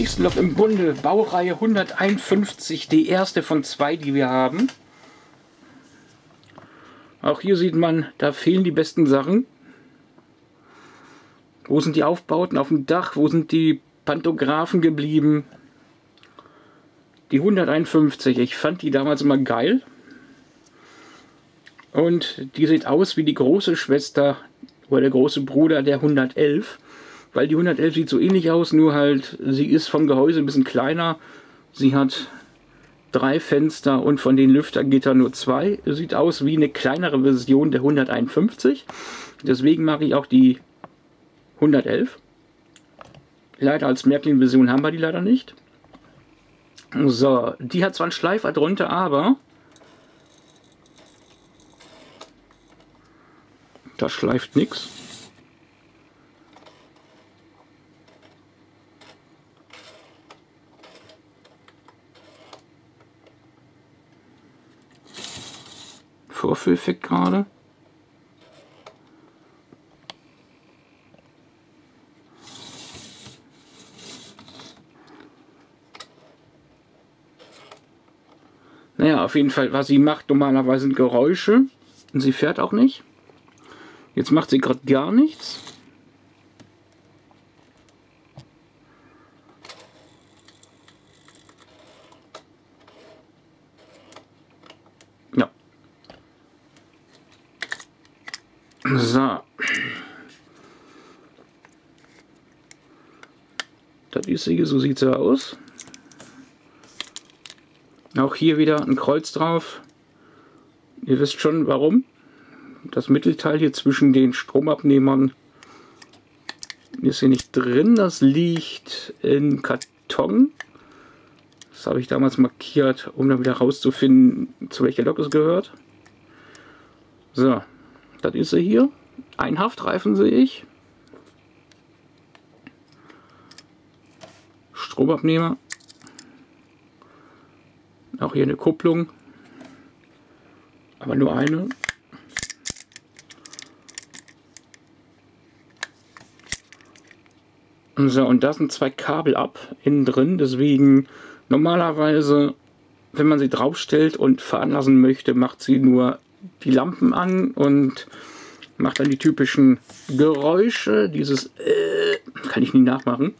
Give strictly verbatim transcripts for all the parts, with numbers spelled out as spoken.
nächste Lok im Bunde. Baureihe hunderteinundfünfzig, die erste von zwei, die wir haben. Auch hier sieht man, da fehlen die besten Sachen. Wo sind die Aufbauten auf dem Dach? Wo sind die Pantographen geblieben? Die hunderteinundfünfzig, ich fand die damals immer geil. Und die sieht aus wie die große Schwester oder der große Bruder der hundertelf. Weil die hundertelf sieht so ähnlich aus, nur halt, sie ist vom Gehäuse ein bisschen kleiner. Sie hat drei Fenster und von den Lüftergittern nur zwei. Sieht aus wie eine kleinere Version der hunderteinundfünfzig. Deswegen mag ich auch die hundertelf. Leider als Märklin-Version haben wir die leider nicht. So, die hat zwar einen Schleifer drunter, aber da schleift nichts. Vorführeffekt gerade. Naja, auf jeden Fall, was sie macht, normalerweise sind Geräusche. Und sie fährt auch nicht. Jetzt macht sie gerade gar nichts. Ja. So. Das ist sie, so sieht sie aus. Auch hier wieder ein Kreuz drauf. Ihr wisst schon warum. Das Mittelteil hier zwischen den Stromabnehmern ist hier nicht drin. Das liegt in Karton. Das habe ich damals markiert, um dann wieder rauszufinden, zu welcher Lok es gehört. So, das ist sie hier. Ein Haftreifen sehe ich. Stromabnehmer. Auch hier eine Kupplung. Aber nur eine. So, und da sind zwei Kabel ab, innen drin, deswegen normalerweise, wenn man sie draufstellt und veranlassen möchte, macht sie nur die Lampen an und macht dann die typischen Geräusche, dieses äh, kann ich nie nachmachen.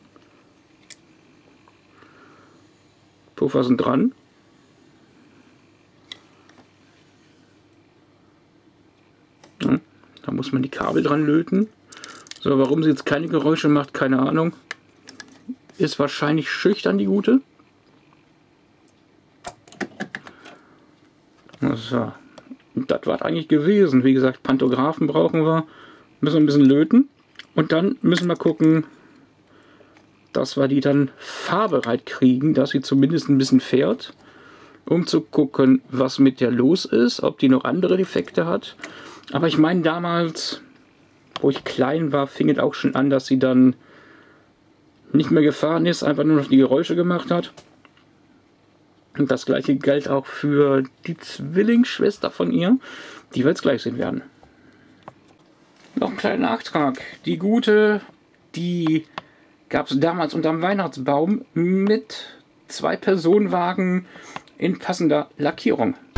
Puffer sind dran. Ja, da muss man die Kabel dran löten. So, warum sie jetzt keine Geräusche macht, keine Ahnung. Ist wahrscheinlich schüchtern, die Gute. So, das war eigentlich gewesen. Wie gesagt, Pantographen brauchen wir. Müssen wir ein bisschen löten. Und dann müssen wir gucken, dass wir die dann fahrbereit kriegen, dass sie zumindest ein bisschen fährt. Um zu gucken, was mit der los ist, ob die noch andere Defekte hat. Aber ich meine damals, wo ich klein war, fing es auch schon an, dass sie dann nicht mehr gefahren ist, einfach nur noch die Geräusche gemacht hat. Und das gleiche galt auch für die Zwillingsschwester von ihr, die wir jetzt gleich sehen werden. Noch ein kleiner Nachtrag. Die Gute, die gab es damals unterm Weihnachtsbaum mit zwei Personenwagen in passender Lackierung.